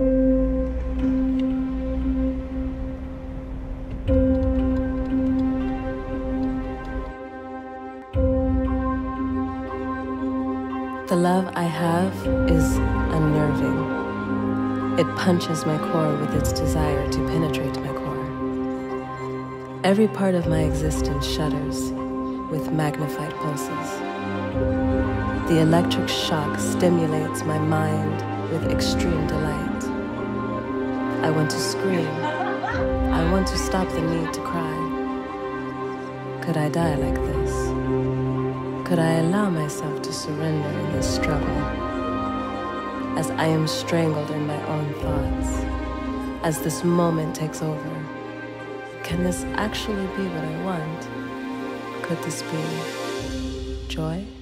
The love I have is unnerving. It punches my core with its desire to penetrate my core. Every part of my existence shudders with magnified pulses. The electric shock stimulates my mind with extreme delight. I want to scream. I want to stop the need to cry. Could I die like this? Could I allow myself to surrender in this struggle? As I am strangled in my own thoughts, as this moment takes over, can this actually be what I want? Could this be joy?